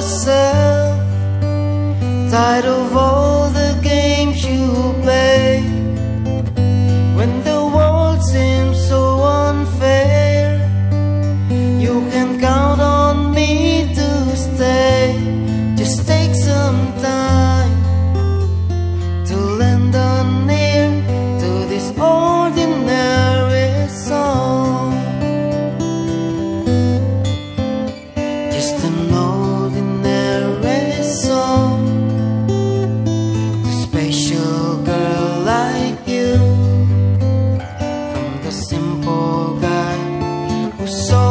yourself, tired of all the games you play. When the world seems so unfair, you can count on me to stay. Just take some time to lend an ear to this ordinary song. Just an ordinary song to a special girl like you, from the simple guy who saw